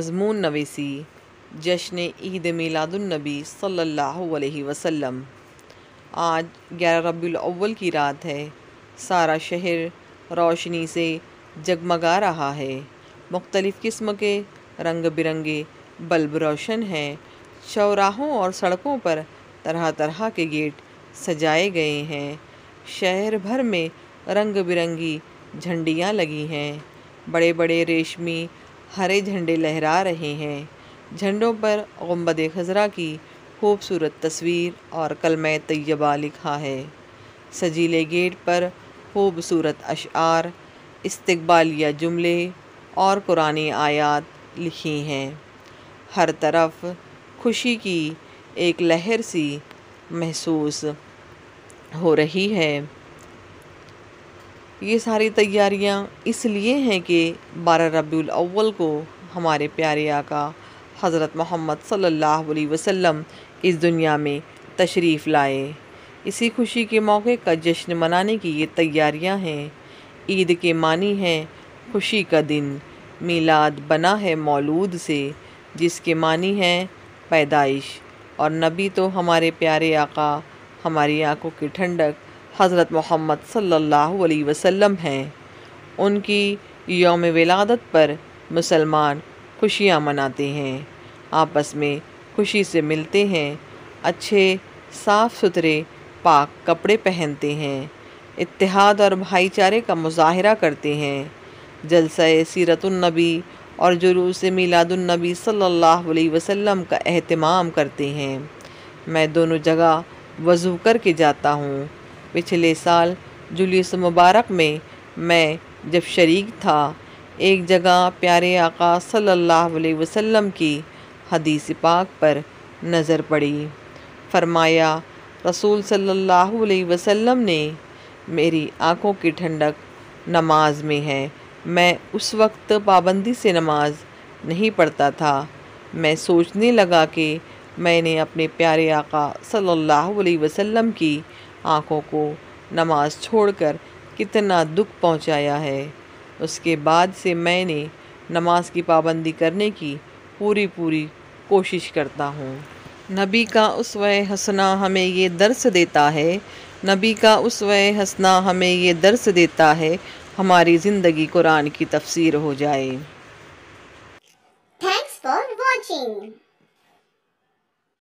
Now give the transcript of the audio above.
مضمون نویسی جشن عید میلادالنبی صلی اللہ علیہ وسلم۔ آج 11 ربیع الاول کی رات ہے۔ سارا شہر روشنی سے جگمگا رہا ہے۔ مختلف قسم کے رنگ برنگے بلب روشن ہیں۔ چوراہوں اور سڑکوں پر طرح طرح کے گیٹ سجائے گئے ہیں۔ شہر بھر میں رنگ برنگی جھنڈیاں لگی ہیں۔ بڑے بڑے ریشمی ہرے جھنڈے لہرا رہے ہیں۔ جھنڈوں پر گنبد خضرا کی خوبصورت تصویر اور کلمہ طیبہ لکھا ہے۔ سجیلے گیٹ پر خوبصورت اشعار، استقبالیہ جملے اور قرآنی آیات لکھی ہیں۔ ہر طرف خوشی کی ایک لہر سی محسوس ہو رہی ہے۔ یہ ساری تیاریاں اس لیے ہیں کہ 12 ربیع الاول کو ہمارے پیارے آقا حضرت محمد صلی اللہ علیہ وسلم اس دنیا میں تشریف لائے۔ اسی خوشی کے موقع کا جشن منانے کی یہ تیاریاں ہیں۔ عید کے معنی ہیں خوشی کا دن۔ میلاد بنا ہے مولود سے، جس کے معنی ہیں پیدائش، اور نبی تو ہمارے پیارے آقا، ہماری آنکھوں کی ٹھنڈک حضرت محمد صلی اللہ علیہ وسلم ہیں۔ ان کی یوم ولادت پر مسلمان خوشیاں مناتے ہیں، آپس میں خوشی سے ملتے ہیں، اچھے صاف ستھرے پاک کپڑے پہنتے ہیں، اتحاد اور بھائی چارے کا مظاہرہ کرتے ہیں، جلسہ سیرت النبی اور جلوس میلاد النبی صلی اللہ علیہ وسلم کا اہتمام کرتے ہیں۔ میں دونوں جگہ وضو کر کے جاتا ہوں۔ پچھلے سال جلوس مبارک میں جب شریک تھا، ایک جگہ پیارے آقا صلی اللہ علیہ وسلم کی حدیث پاک پر نظر پڑی۔ فرمایا، رسول صلی اللہ علیہ وسلم نے میری آنکھوں کی ٹھنڈک نماز میں ہے۔ میں اس وقت پابندی سے نماز نہیں پڑھتا تھا۔ میں سوچنے لگا کہ میں نے اپنے پیارے آقا صلی اللہ علیہ وسلم کی آنکھوں کو نماز چھوڑ کر کتنا دکھ پہنچایا ہے۔ اس کے بعد سے میں نے نماز کی پابندی کرنے کی پوری کوشش کرتا ہوں۔ نبی کا اسوہ حسنہ ہمیں یہ درس دیتا ہے، نبی کا اسوہ حسنہ ہمیں یہ درس دیتا ہے، ہماری زندگی قرآن کی تفسیر ہو جائے۔ Thanks for watching.